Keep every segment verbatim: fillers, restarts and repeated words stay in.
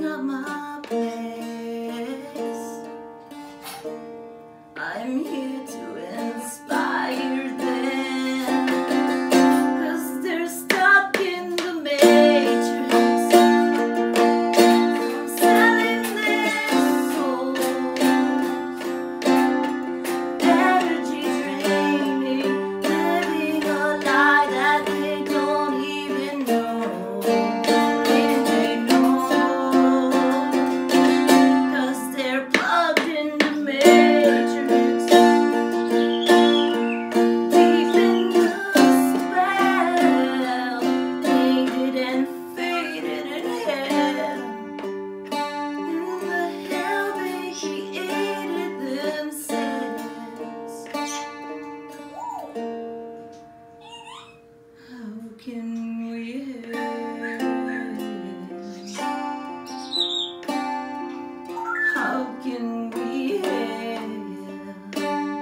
up my place. I'm here to inspire them, 'cause they're stuck in the matrix. I'm selling their souls, energy draining, living a lie that they don't even know. Did they know? 'Cause they're plugged in the matrix. Deep in the spell, tainted and faded in hell. In the hell they created themselves. How can we help? How can we help?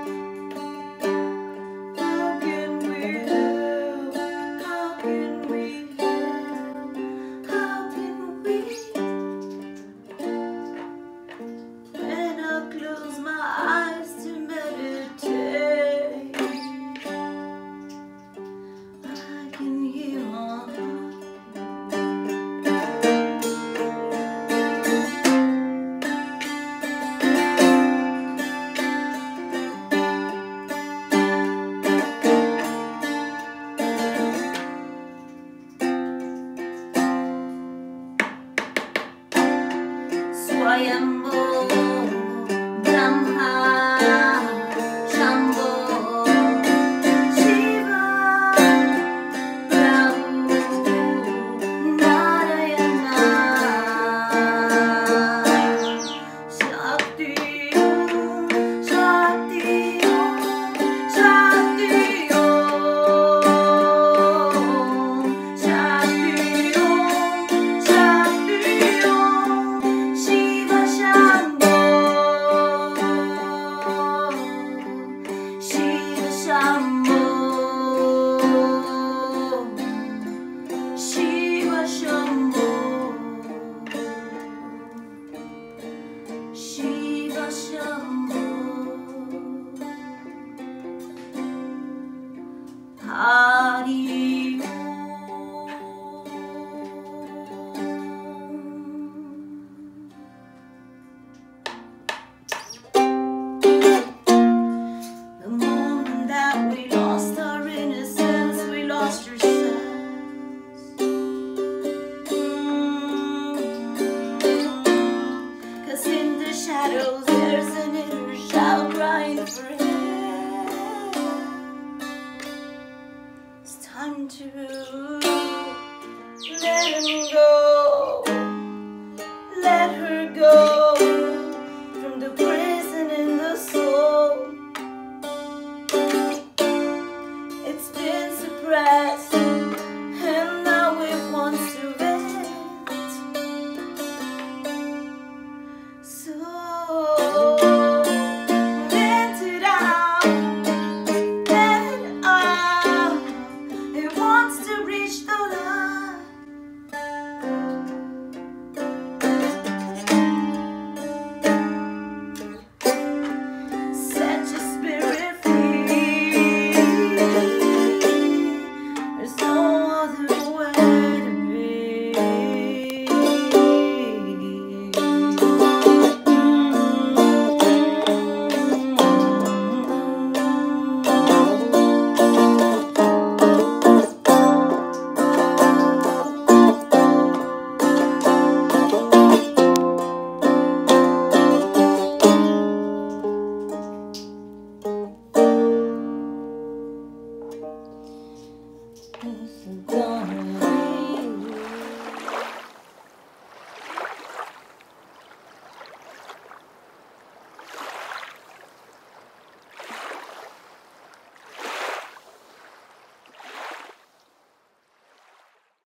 How can we help? How can we help? How can we? When I close my eyes to meditate, I can hear my heart. Swayambho Brahma Shambho Shiva Prabhu Narayana Shakti Om Shakti Om Shakti Om Shakti Om Shakti Om Shiva Shambho Shiva Shambho Shiva Shambho Shiva Shambho Hari the moment that we lost our innocence, we lost ourselves. Mm. 'Cause in the shadows there's an inner child crying for help. It's time to let him go, let her go.